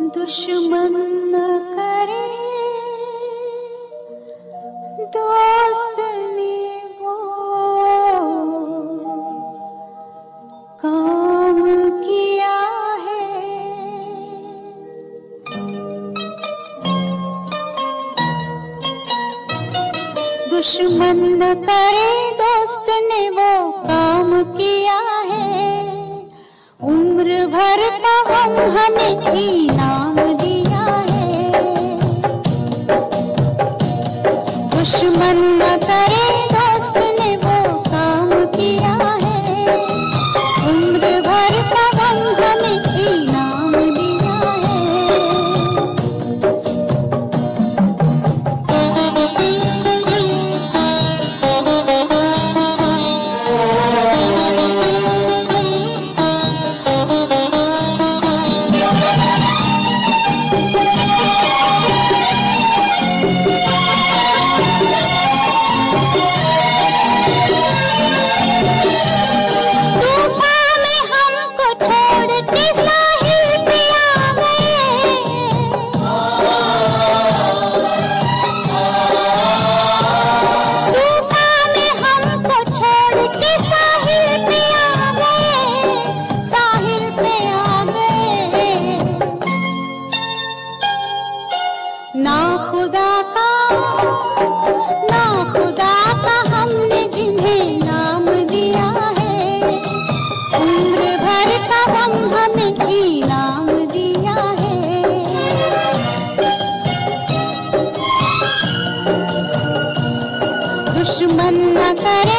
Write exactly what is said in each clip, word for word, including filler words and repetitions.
दुश्मन न करे दोस्त ने वो काम किया है। दुश्मन न करे दोस्त ने वो काम किया है। उम्र भर का गम हमें इनाम दिया है। दुश्मन न करे दोस्त ने वो काम किया है। उम्र भर का गम हमें इनाम दिया है। ना खुदा का ना खुदा का हमने जिन्हें नाम दिया है। उम्र भर का गम हमें इनाम दिया है। दुश्मन न करे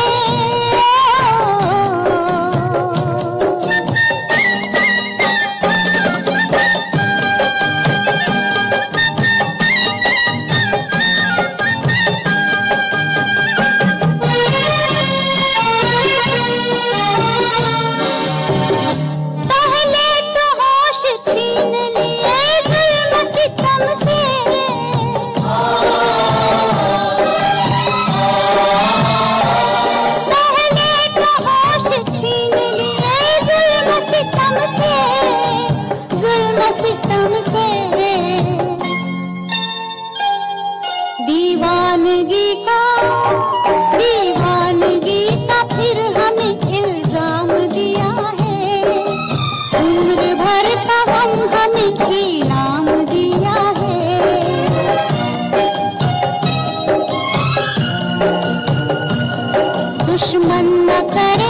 दीवानगी का दीवानगी का फिर हमें इल्जाम दिया है। उम्र भर का गम हमें इनाम दिया है। दुश्मन न करे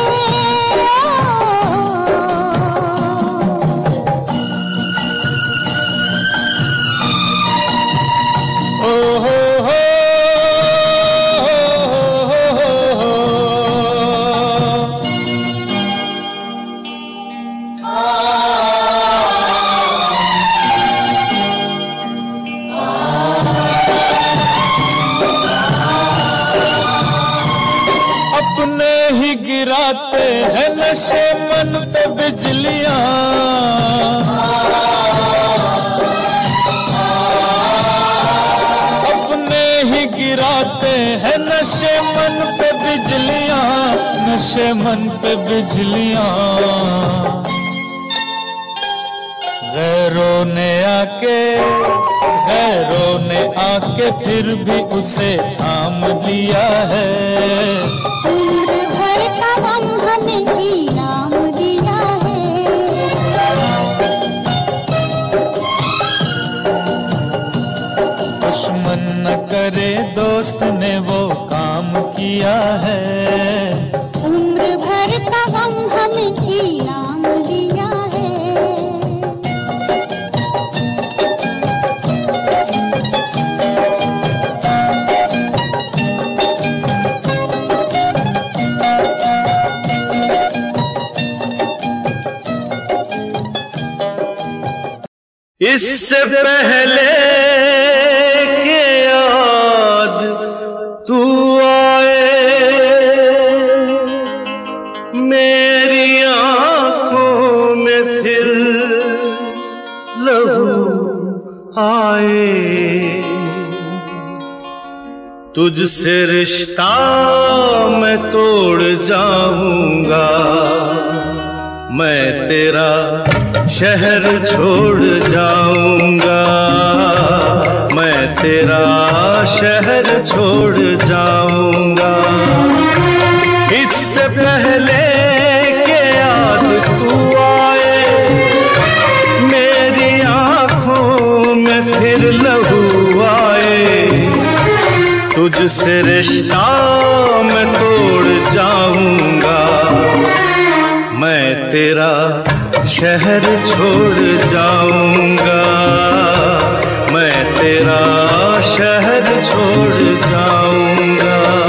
अपने ही गिराते हैं नशे मन पे बिजलियां। अपने ही गिराते हैं नशे मन पे बिजलियां, नशे मन पे बिजलियां। गैरों ने आके गैरों ने आके फिर भी उसे थाम लिया है। उम्र भर का गम हमें इनाम दिया है। दुश्मन न करे दोस्त ने वो काम किया है। उम्र भर का गम हमें इनाम दिया है। इससे पहले के याद तू आए मेरी आंखों में फिर लहू आए। तुझसे रिश्ता मैं तोड़ जाऊंगा मैं तेरा शहर छोड़ जाऊंगा, मैं तेरा शहर छोड़ जाऊंगा। इससे पहले के याद तू आए, मेरी आंखों में फिर लहू आए, तुझसे रिश्ता मैं तोड़ जाऊंगा। मैं तेरा शहर छोड़ जाऊंगा, मैं तेरा शहर छोड़ जाऊंगा।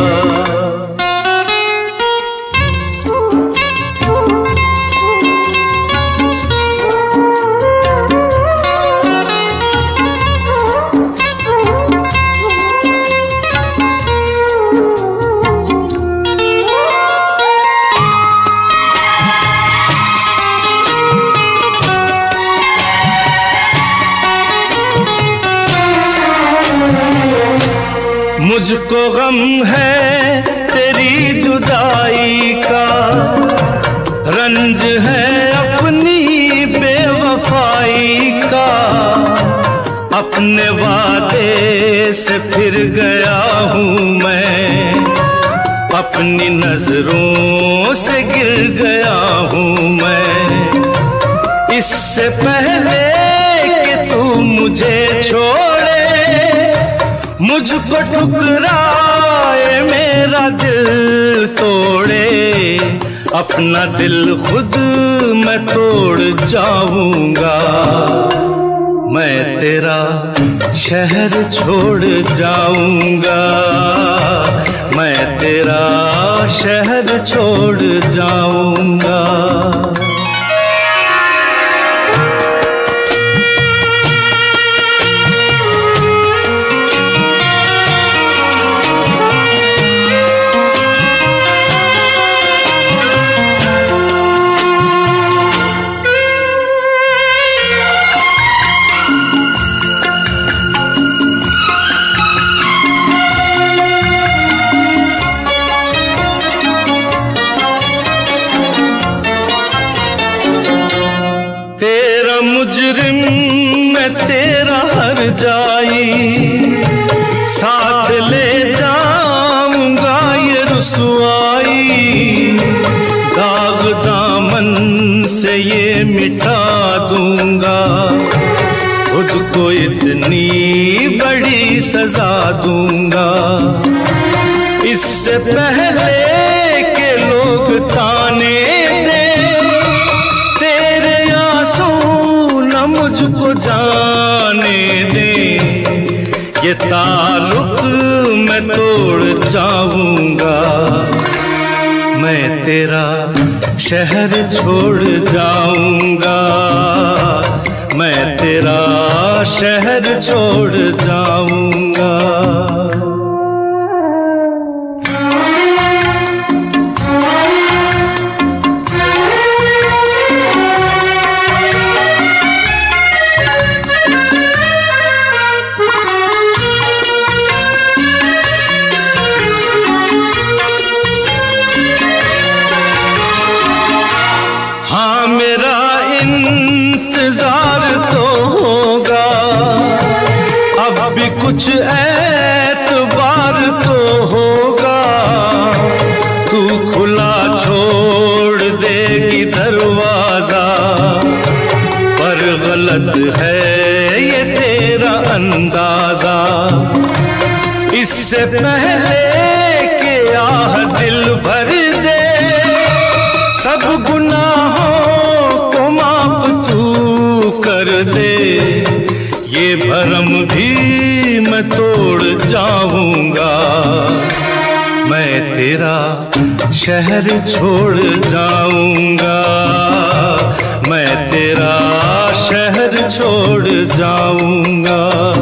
मुझको गम है तेरी जुदाई का, रंज है अपनी बेवफाई का। अपने वादे से फिर गया हूँ मैं, अपनी नजरों से गिर गया हूँ मैं। इससे पहले कि तू मुझे छोड़े, मुझको ठुकराए, मेरा दिल तोड़े, अपना दिल खुद मैं तोड़ जाऊंगा। मैं तेरा शहर छोड़ जाऊंगा, मैं तेरा शहर छोड़ जाऊंगा। मुजरिम मैं तेरा हर जाई, साथ ले जाऊंगा ये रुसवाई। दाग दामन से ये मिटा दूंगा, खुद को इतनी बड़ी सजा दूंगा। इससे पहले के लोग ताने मुझको जाने दे, ये ताल्लुक मैं तोड़ जाऊंगा। मैं तेरा शहर छोड़ जाऊंगा, मैं तेरा शहर छोड़ जाऊंगा। हाँ मेरा इंतजार तो होगा, अब भी कुछ एतबार तो होगा। तू खुला छोड़ देगी दरवाजा, पर गलत है ये तेरा अंदाजा। इससे पहले कि आह दिल भर दे, सब गुनाहों को माफ तू कर दे, ये भरम भी मैं तोड़ जाऊंगा। मैं तेरा शहर छोड़ जाऊंगा, मैं तेरा शहर छोड़ जाऊंगा।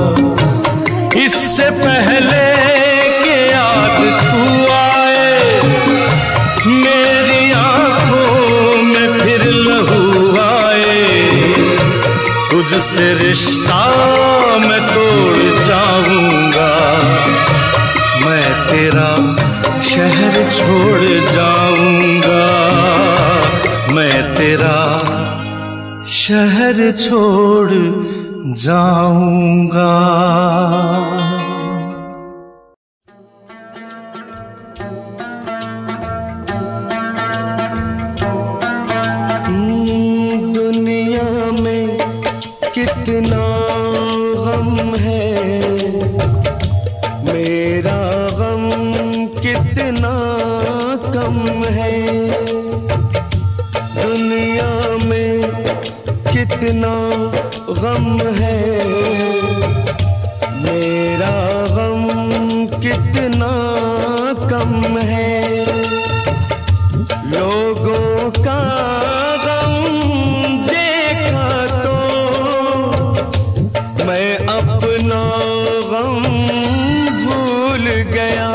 इससे पहले कि याद तू आए, मेरी आंखों में फिर लहू आए, तुझसे रिश्ता मैं तोड़ जाऊंगा। मैं तेरा शहर छोड़ जाऊंगा, मैं तेरा शहर छोड़ जाऊंगा। दुनिया में कितना गम है, मेरा गम कितना कम है। दुनिया में कितना गम है, मेरा गम कितना कम है। लोगों का गम देखा तो मैं अपना गम भूल गया।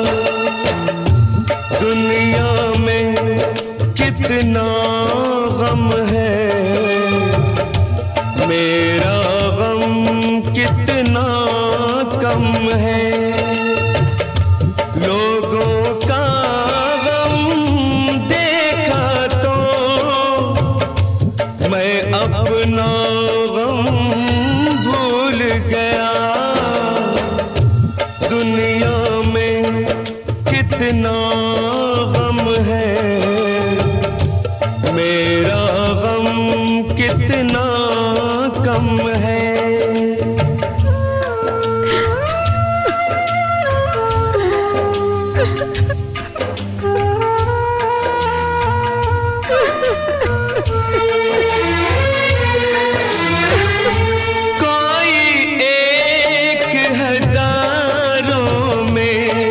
दुनिया में कितना गम है, मेरा गम कितना कम है। लोगों का गम देखा तो मैं अपना गम भूल गया। दुनिया में कितना गम है, मेरा गम कितना कम है। कोई एक हजारों में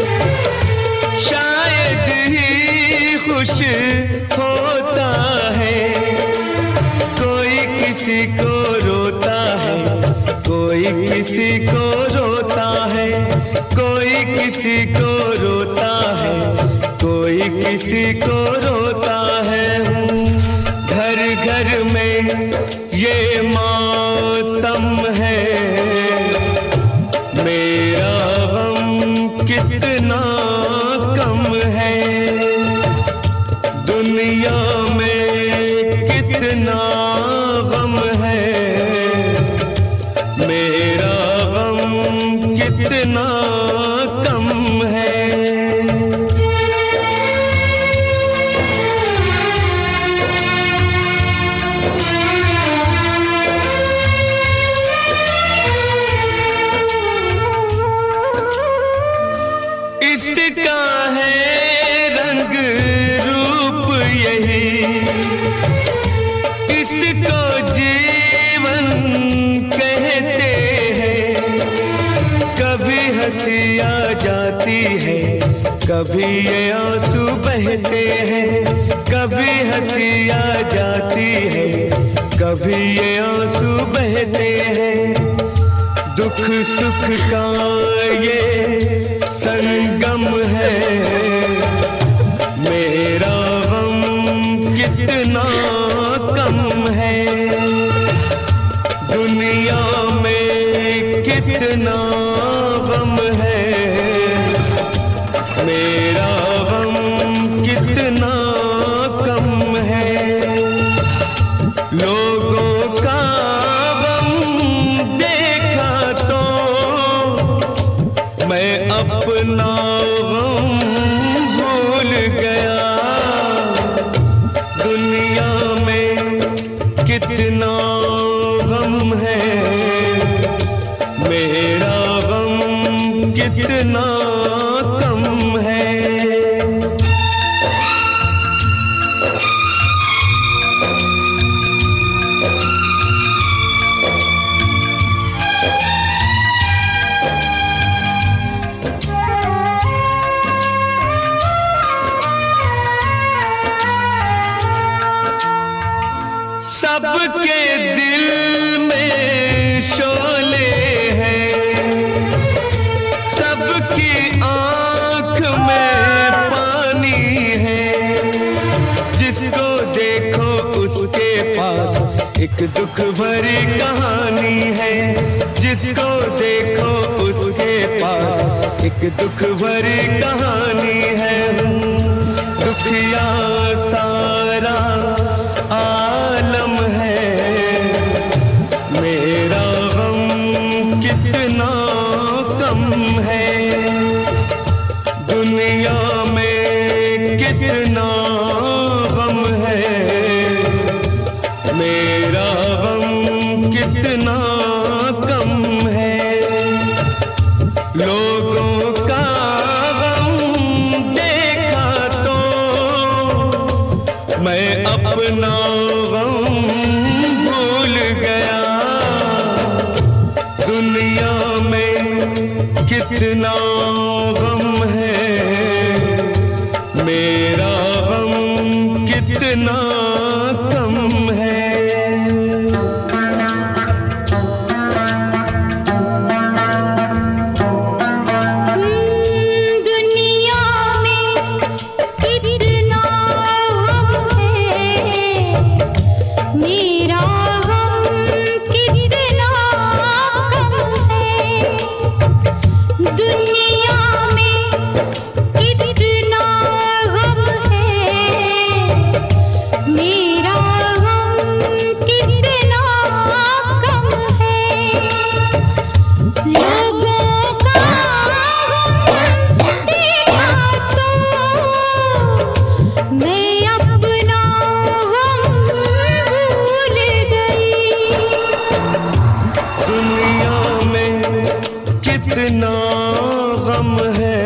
शायद ही खुश होता है। कोई किसी को रोता है, कोई किसी को रोता है, कोई किसी को रोता है, कोई किसी को रोता है। घर घर में ये मातम है, मेरा गम कितना कम है। दुनिया में कितना गम है, मेरा गम कितना कम है। इसका है रंग रूप यही, इसको जीवन कहते हैं। कभी हंसी आ जाती है, कभी ये आंसू बहते हैं। कभी हंसी आ जाती है, कभी ये आंसू बहते हैं। दुख सुख का ये संगम है, मेरा गम कितना कम है। दुनिया में कितना गम है, मेरा गम कितना कम है। लोगों का गम देखा तो मैं अपना गम भूल गया। दुनिया में कितना गम है, मेरा गम कितना कम है। सबके दिल में शोले हैं, सबकी आँख में पानी है। जिसको देखो उसके पास एक दुख भरी कहानी है। जिसको देखो उसके पास एक दुख भरी कहानी है। दुखिया सारा आलम है, अपना गम भूल गया। दुनिया में कितना गम है, मेरा गम कितना कम है। कितना गम है,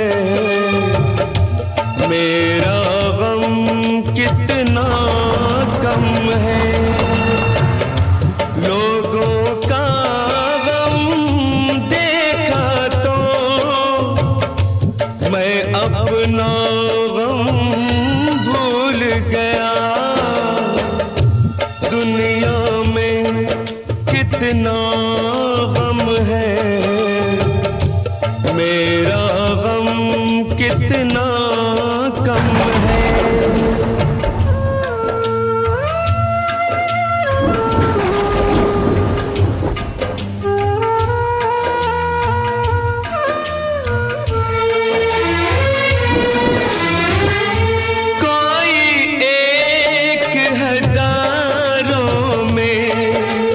मेरा गम कितना कम है। लोगों का गम देखा तो मैं अपना गम भूल गया। दुनिया में कितना गम है, मेरा गम कितना कम है। कोई एक हजारों में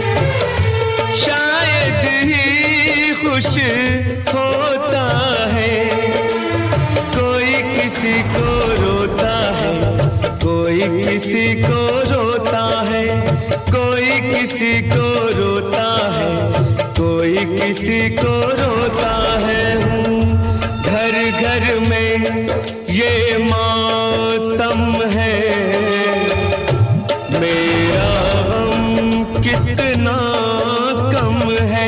शायद ही खुश होता है। कोई किसी को रोता है, कोई किसी को रोता है, कोई किसी को रोता है, कोई किसी को रोता है। घर घर में ये मातम है, मेरा गम कितना कम है।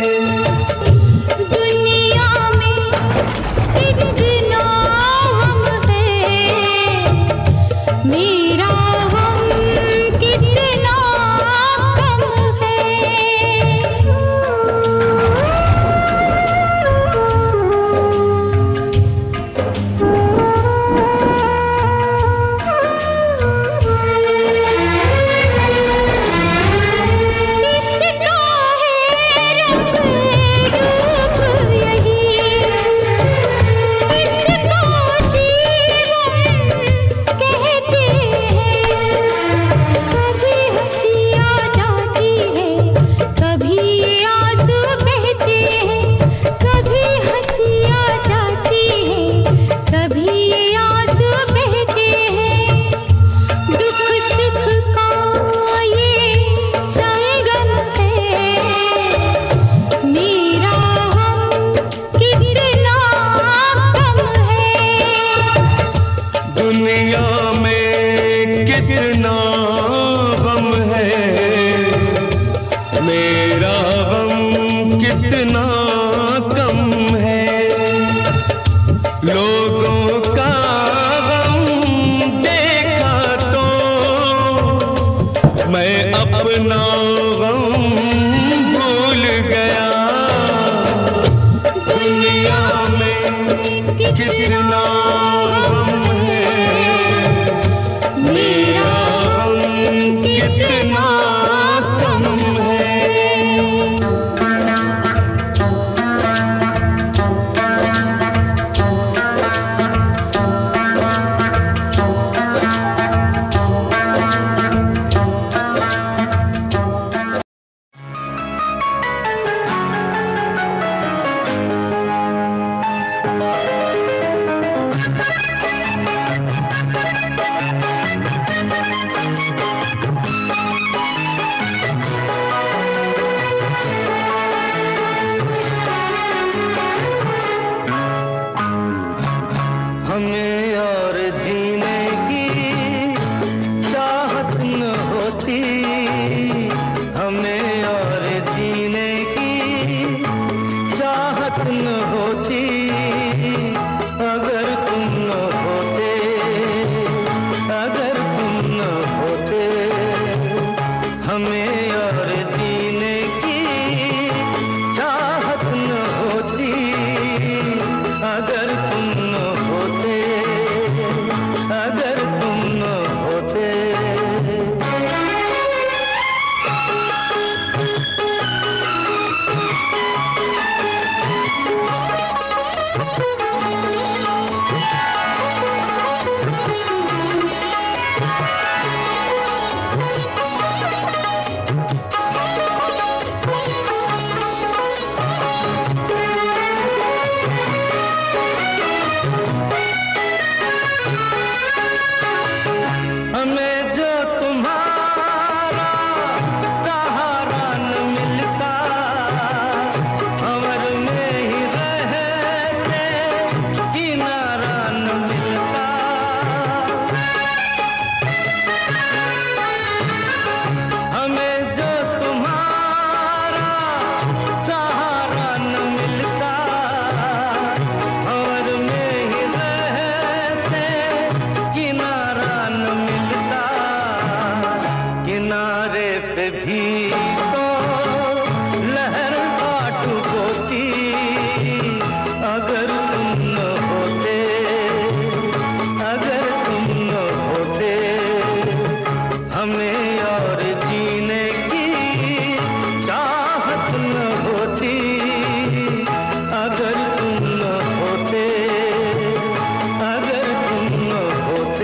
दुनिया में कितना गम है, मेरा गम कितना कम है। लोगों का गम देखा तो मैं अपना गम भूल गया। दुनिया में कितना गम है, मेरा गम कितना हमें और जीने की चाहत न होती अगर तुम न होते, अगर तुम न होते। हमें और जीने की चाहत न होती अगर तुम न होते, अगर तुम न होते। हमें जो तुम्हारा सहारा न मिलता, भंवर में ही रहते किनारा न मिलता। हमें जो तुम्हारा सहारा न मिलता, भंवर में ही रहते किनारा न मिलता। किनारे पे भी तो लहर काट होती अगर तुम न होते, अगर तुम न होते। हमें और जीने की चाहत न होती अगर तुम न होते, अगर तुम न होते।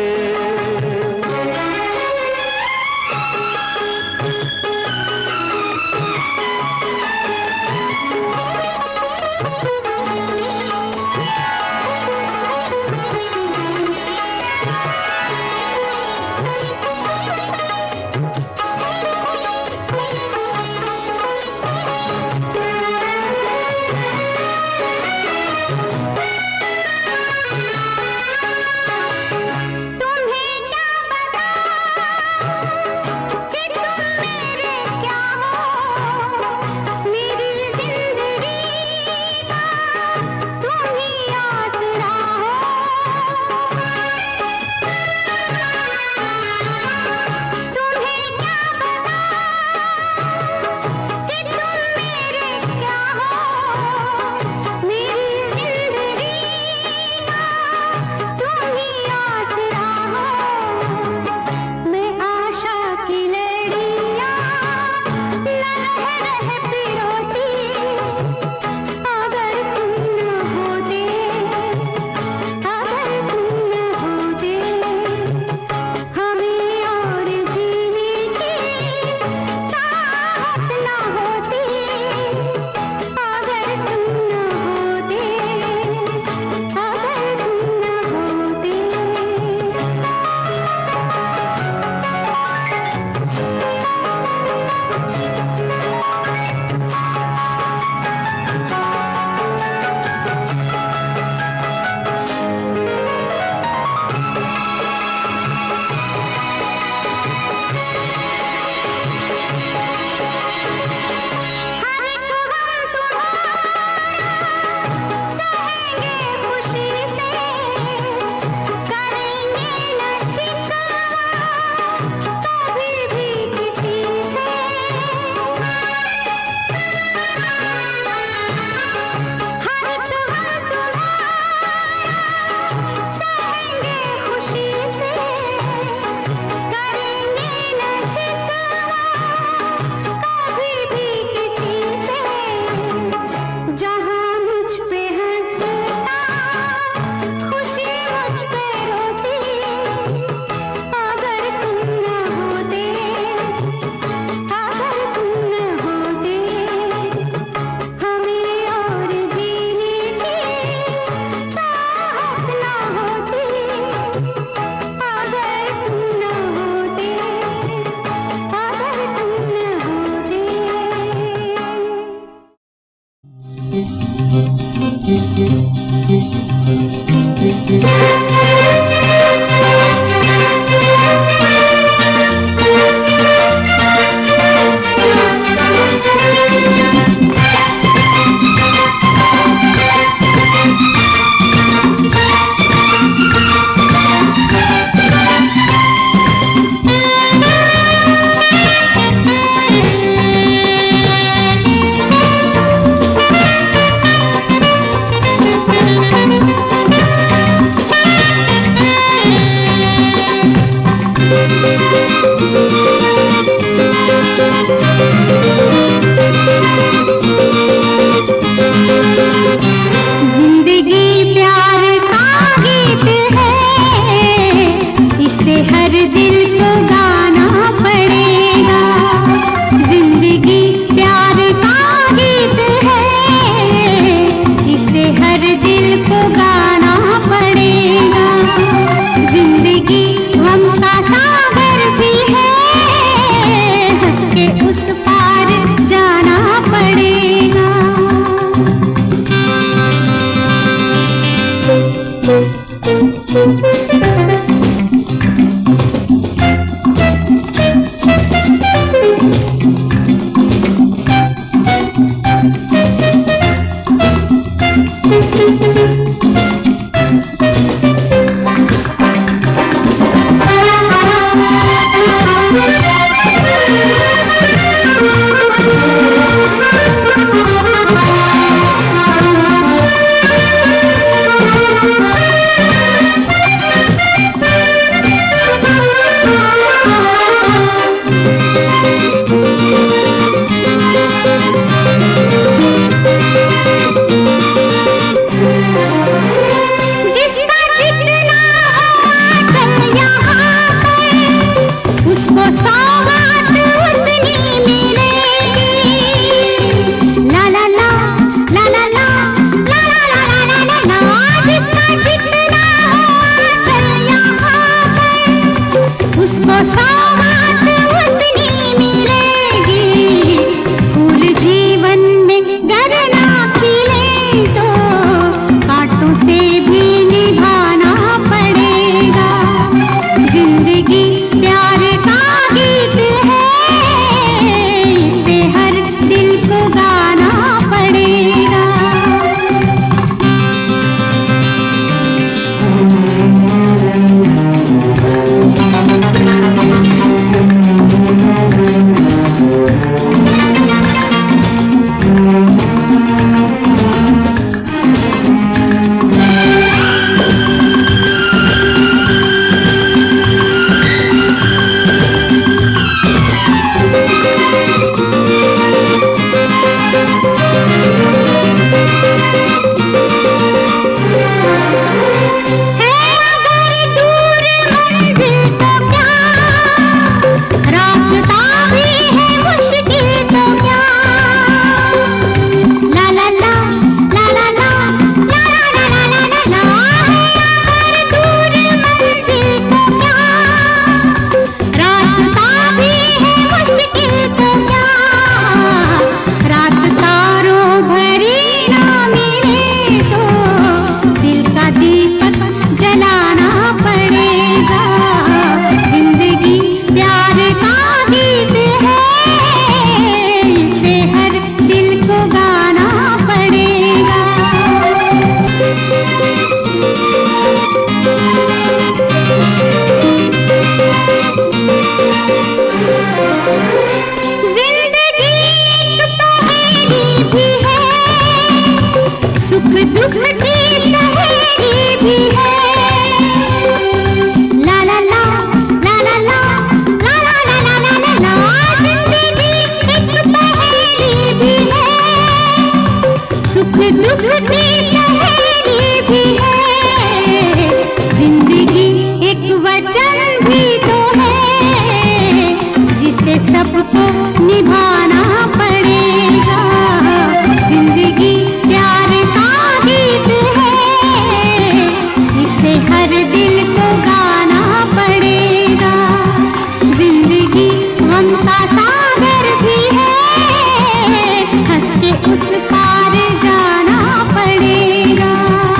दुख की सहेली भी है, जिंदगी एक वचन भी तो है, जिसे सबको निभाना पड़ेगा। जिंदगी प्यार का गीत है, इसे हर दिल को गाना पड़ेगा। जिंदगी गम का सागर भी है, हंस के उस पार जाना पड़ेगा।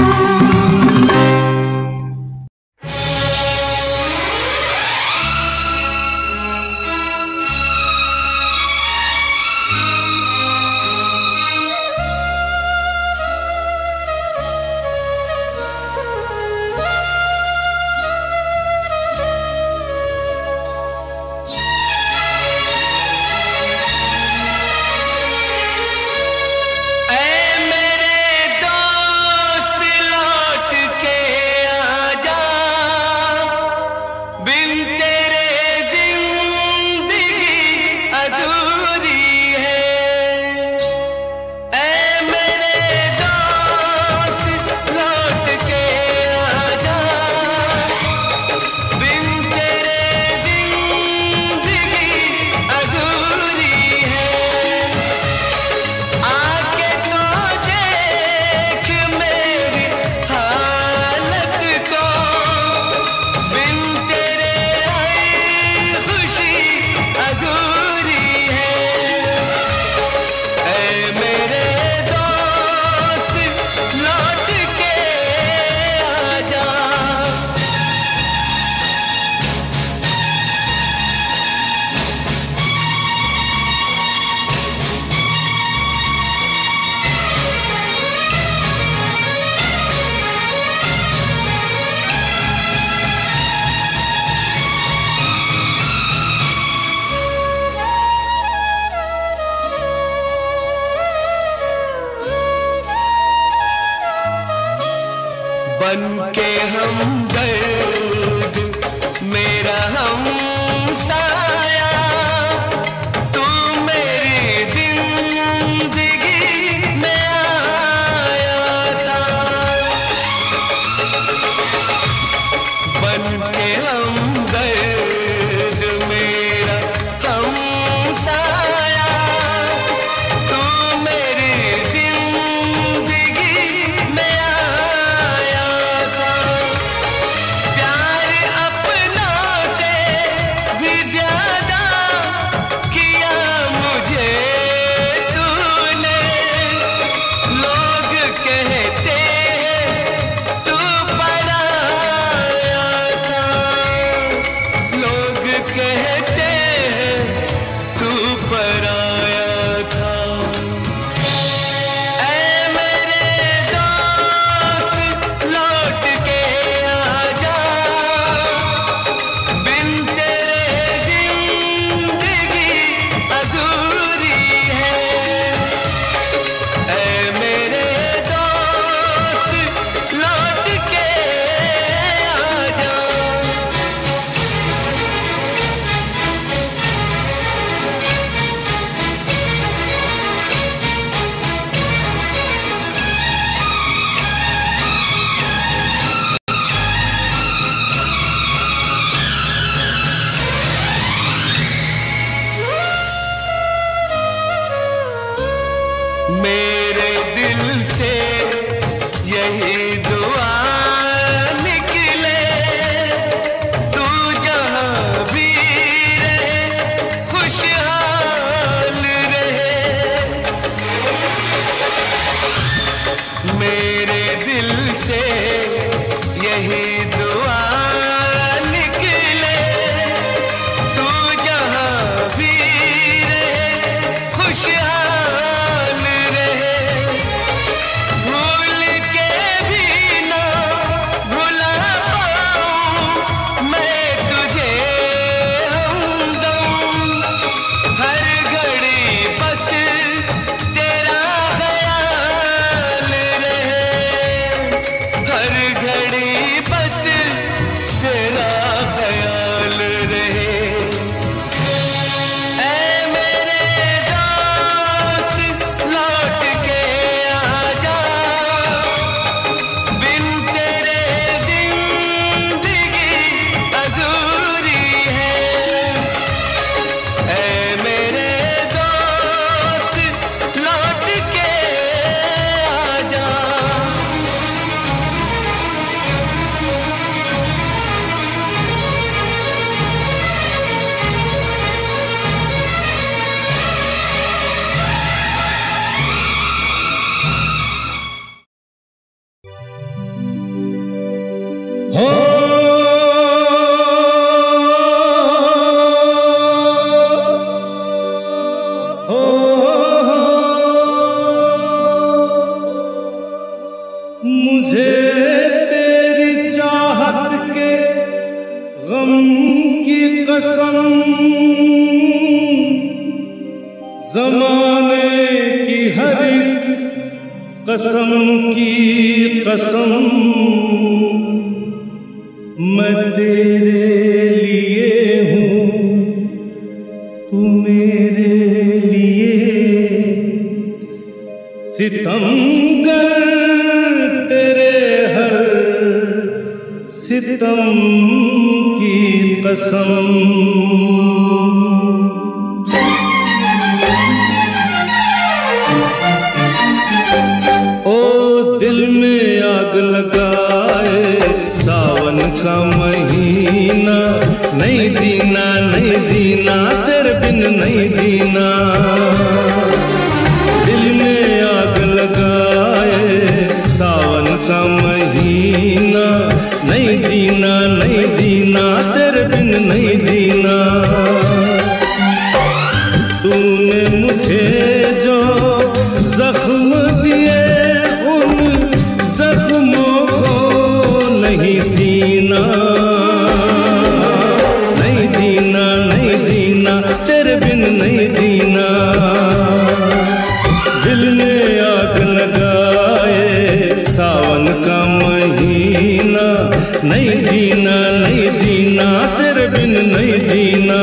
बन के हमदर्द मेरा हमसाया, तू मेरी जिंदगी में आया था। बन के हमदर्द मेरा हमसाया, तू मेरी जिंदगी में आया था। प्यार अपना से भी ज्यादा किया मुझे तूने। लोग कहते हैं तू पराया था, लोग कहते हैं तू पराया था। ऐ मेरे दोस्त लौट के आजा, बिन तेरे जिंदगी अधूरी है। ऐ मेरे दोस्त लौट के आजा। ज़माने की हर एक कसम की कसम मैं तेरे लिए हूँ, तू मेरे लिए। सितमगर तेरे हर सितम की कसम। दिल में आग लगाए सावन का महीना, नहीं जीना नहीं जीना तेरे बिन नहीं जीना। दिल में आग लगाए सावन का महीना, नहीं जीना नहीं जीना तेरे बिन नहीं जीना। तूने मुझे जो जख्म दिए नहीं सीना, नहीं जीना नहीं जीना तेरे बिन नहीं जीना। दिल में आग लगाए सावन का महीना, नहीं जीना नहीं जीना तेरे बिन नहीं जीना।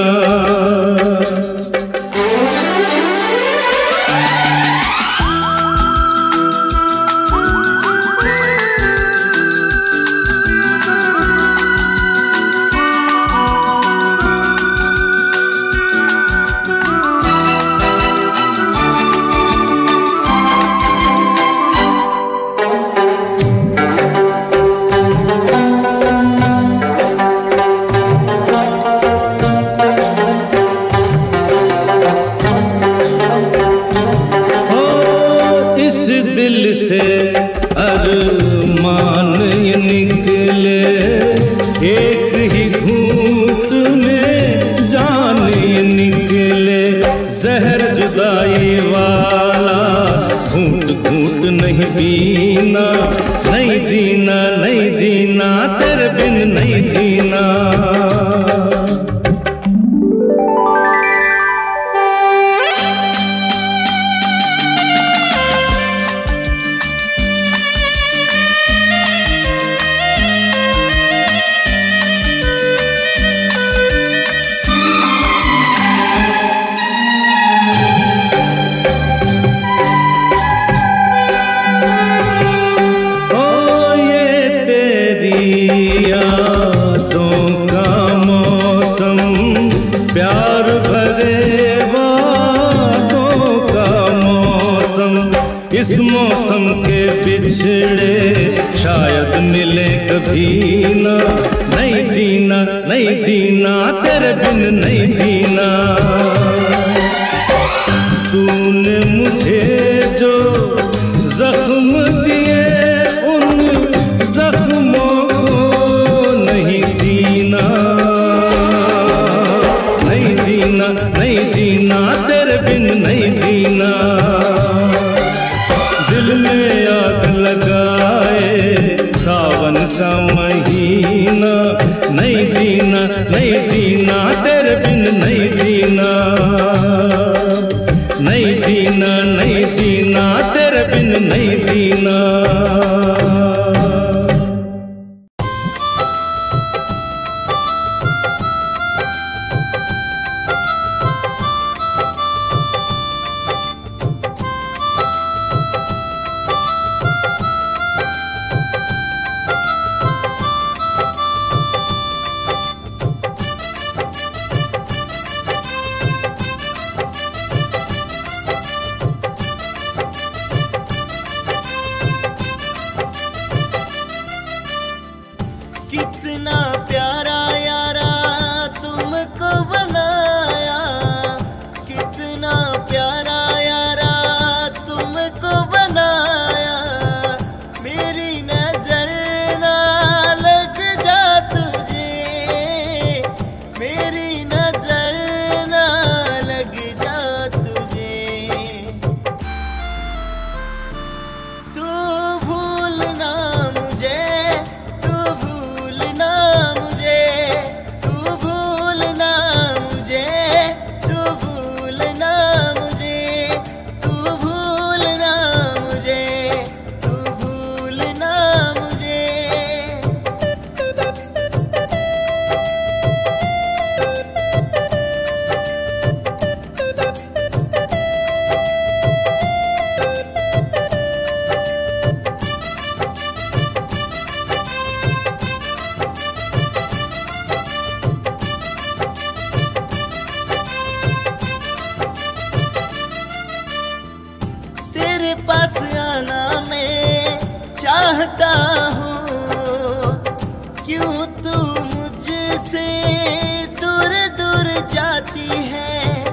से अरमान ये निकले, एक ही घूंट में जान ये निकले। जहर जुदाई वाला घूंट घूंट नहीं पीना, नहीं जीना नहीं जीना तेरे बिन नहीं जीना। यादों का मौसम, प्यार भरे वादों का मौसम। इस मौसम के बिछड़े शायद मिले कभी ना, नहीं जीना नहीं जीना तेरे बिन नहीं जीना। तूने मुझे जो जख्म दिए उन जख्मों नहीं सीना, नहीं जीना नहीं जीना तेरे बिन नहीं जीना। दिल में आग लगाए सावन का महीना, नहीं जीना नहीं जीना तेरे बिन नहीं जीना। नहीं जीना नहीं जीना तेरे बिन नहीं जीना। चाहता हूँ, क्यों तू मुझसे दूर दूर जाती है।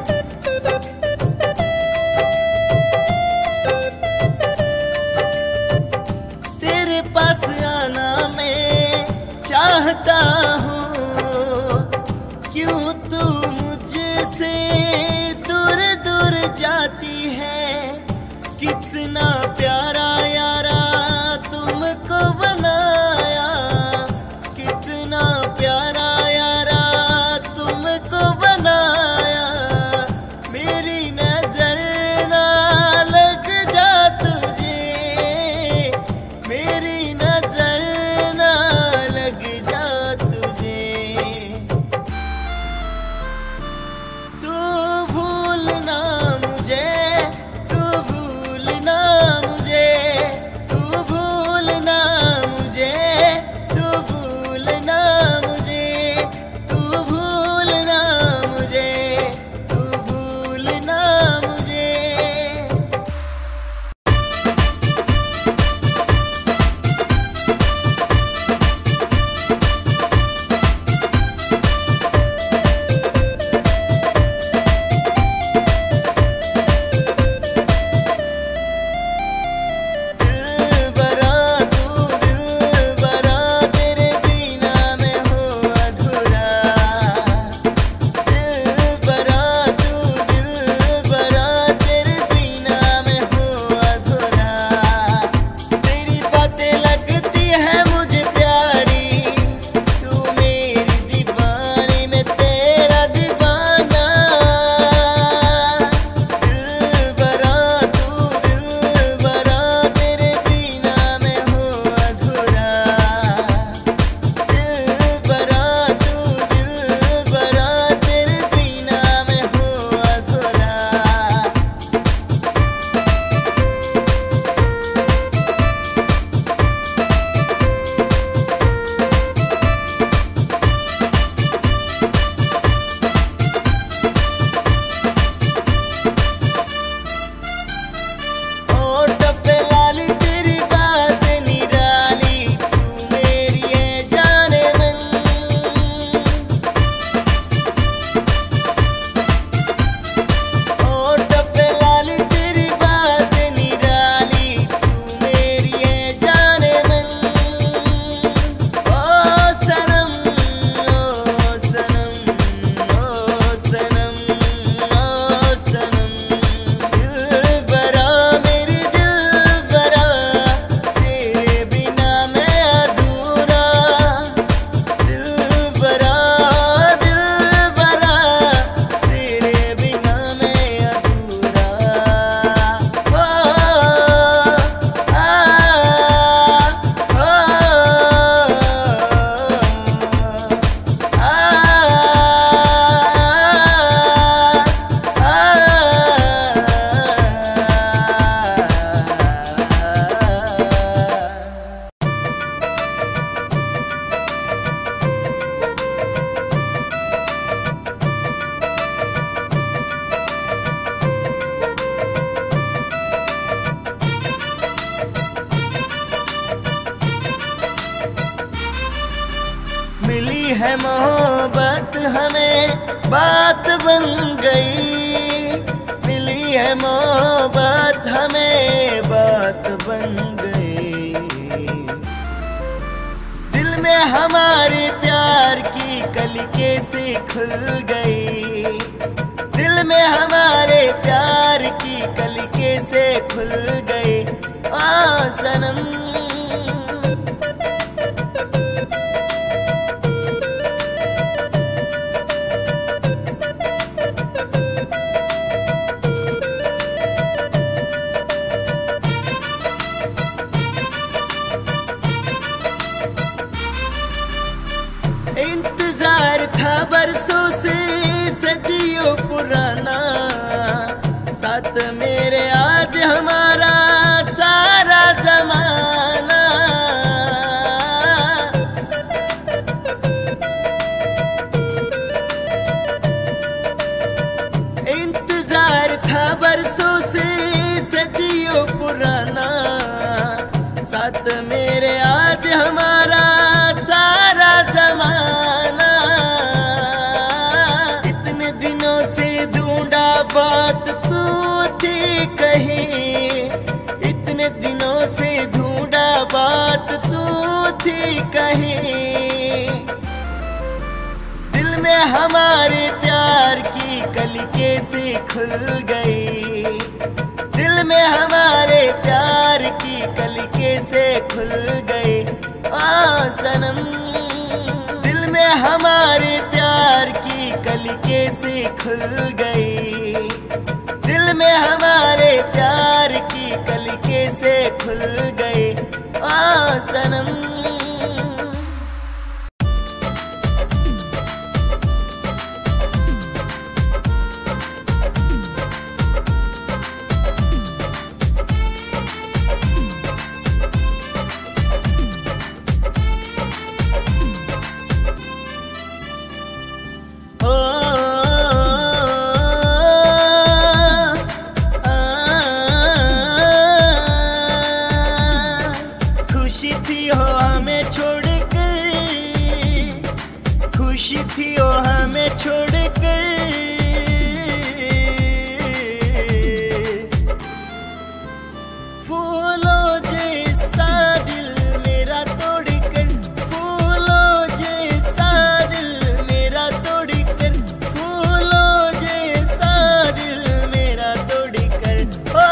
तेरे पास आना मैं चाहता हूँ, क्यों तू मुझसे दूर दूर जाती है। कितना प्यारा यारा तुमको बनाया, कितना प्यारा यारा तुमको बनाया। मेरी नजर ना लग जा तुझे, मेरी नजर ना लग जा तुझे। तू भूलना मुझे, तू भूलना मुझे, तू भूलना मुझे, तू भूलना मुझे, तू भूलना मुझे, तू भूलना मुझे। दिलबरा तू दिलबरा, तेरे बिना मैं हूँ अधूरा। दिलबरा तू दिलबरा, तेरे बिना मैं हूँ अधूरा। तेरी बातें लगती है मुझे प्यारी, तू मेरी दीवानी में तेरा दीवाना। दिलबरा तू दिलबरा, तेरे बिना मैं हूँ अधूरा। दिलबरा तू दिलबरा, तेरे बिना मैं हूँ अधूरा। होठ पे लाली तेरी बात निराली, तू मेरी है जाने मन। होठ पे लाली तेरी बात निराली, तू मेरी है जाने मन। ओ सनम ओ सनम ओ सनम ओ सनम। दिलबरा मेरी दिलबरा, तेरे बिना मैं अधूरा। दिलबरा दिलबरा, तेरे बिना मैं अधूरा। ओ आ आ मिली है मोहब्बत हमें बात बन गई, मिली है मोहब्बत हमें बात बन गई। दिल में हमारे प्यार की कली कैसे खुल गई, दिल में हमारे प्यार की कली कैसे खुल गई। आ सनम इंतजार था बरसों से सदियों पुराना, साथ मेरे आज हमारा सारा जमाना। इंतजार था बरसों से सदियों पुराना, साथ बात तू थी कहीं, इतने दिनों से ढूंढा बात तू थी कहीं। दिल में हमारे प्यार की कली कैसे खुल गई, दिल में हमारे प्यार की कली कैसे खुल गई। आ सनम, दिल में हमारे प्यार की कली कैसे खुल गई, दिल में हमारे प्यार की कली कैसे खुल गई। आ सनम, खुशी थी ओ हमें छोड़कर, फूलों जैसा दिल मेरा तोड़कर, फूलों जैसा दिल मेरा तोड़कर, फूलों जैसा दिल मेरा तोड़कर। ओ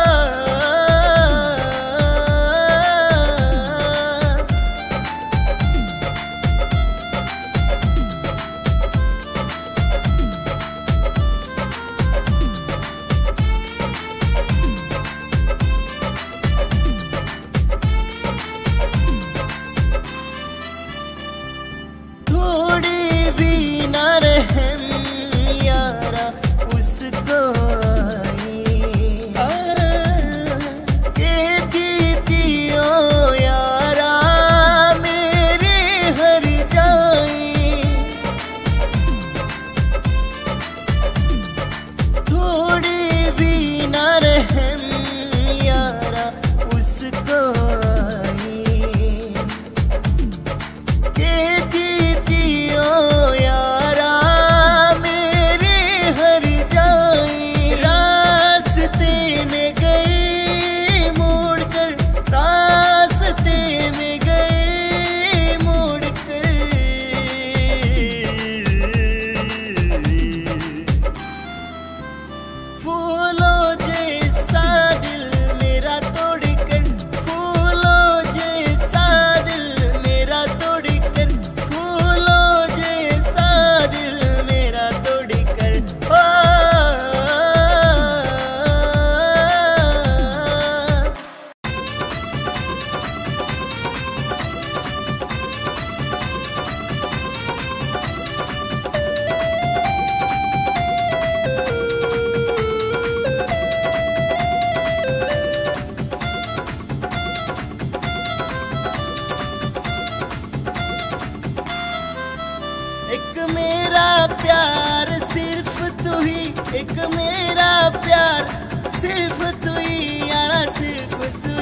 एक मेरा प्यार सिर्फ तू ही यारा, सिर्फ तू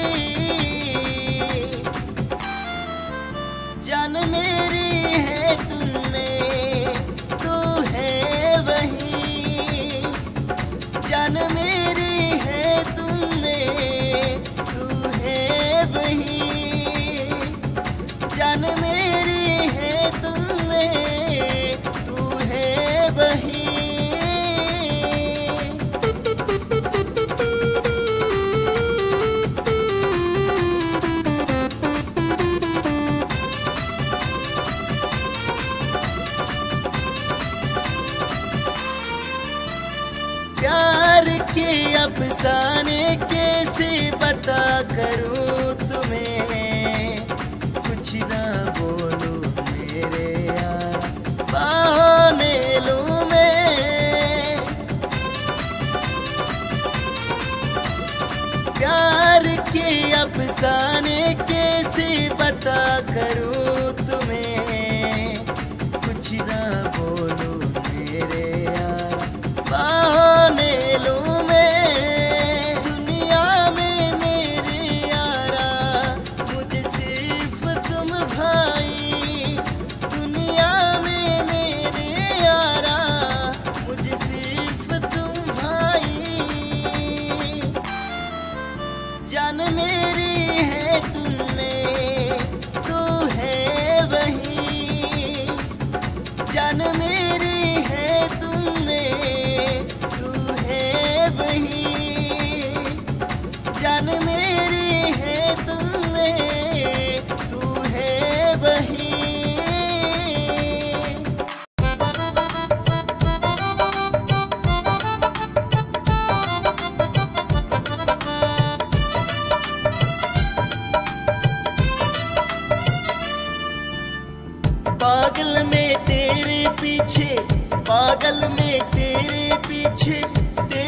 ही। जान मेरी है तुमने, तू है वही। जान मेरी है तुमने, तू है वही। जान मेरी है तुमने, तू है वही। प्यार के अफसाने कैसे बता करूं तुम्हें, कुछ ना बोलूं मेरे यार, बहाने लूं मैं। प्यार के अफसाने कैसे बता करूं तुम्हें, कुछ ना बोलूं मेरे यार, बहाने लूं मैं। दुनिया में मेरे यारा मुझे सिर्फ तुम भाई, दुनिया में मेरे यारा मुझे सिर्फ तुम भाई।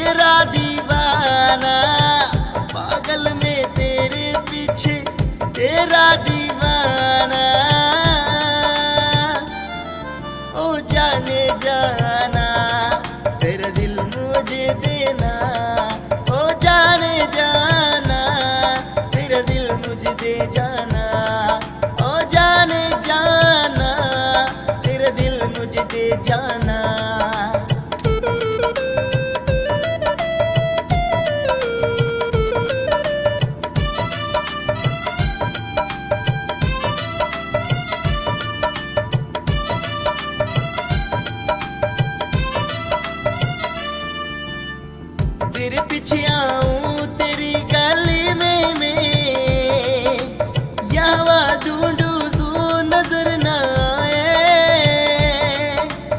तेरा दीवाना, पागल में तेरे पीछे तेरा दीवाना। ओ जाने जाना तेरा दिल मुझे देना, ओ जाने जाना तेरा दिल मुझे दे जाना, ओ जाने जाना तेरा दिल मुझे दे जाना। तेरे पीछे आऊं तेरी गली में मैं, यहाँ ढूंढूं तू नजर ना आए।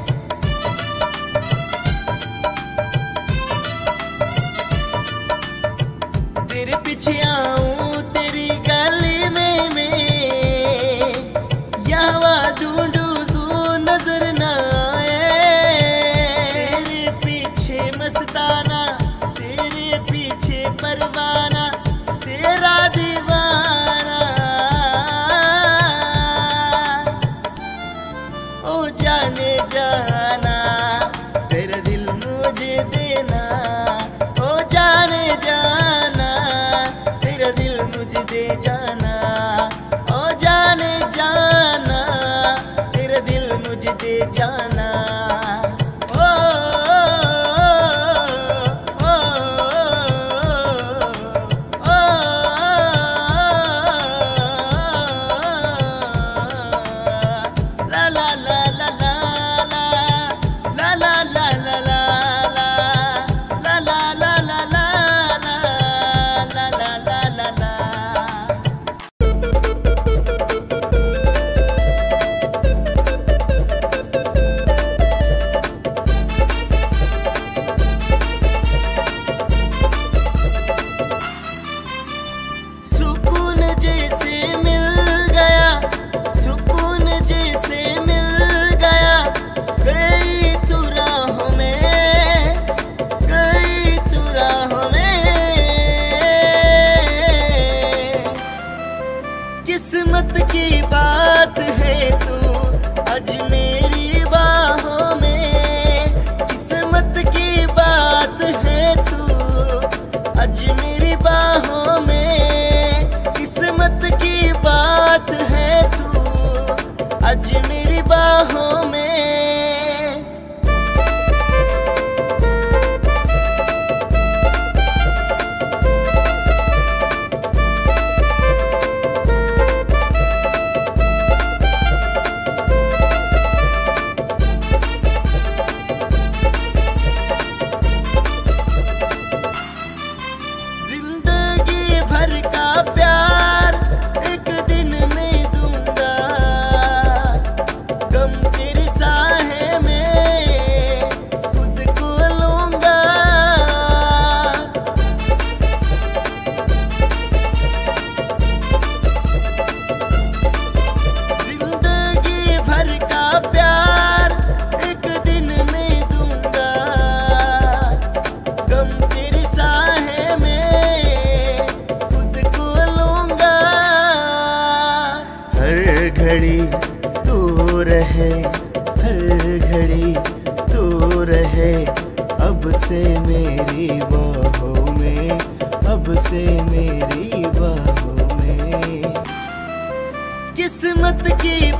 तेरे पीछे आऊं तेरी गली में मैं, यहाँ ढूंढूं तू नजर ना आए। तेरे पीछे मस्ताना, पीछे परवाना तेरा दीवाना। ओ जाने जाना तेरा दिल मुझे देना, ओ जाने जाना तेरा दिल मुझे दे जाना, ओ जाने जाना तेरा दिल मुझे दे जाना। किस्मत की बात है तू आज मेरी बाहों में, किस्मत की बात है तू आज मेरी बाहों में, किस्मत की बात है तू आज मेरी बाहों में। घड़ी तू रहे, हर घड़ी तू रहे, अब से मेरी बाहों में, अब से मेरी बाहों में। किस्मत की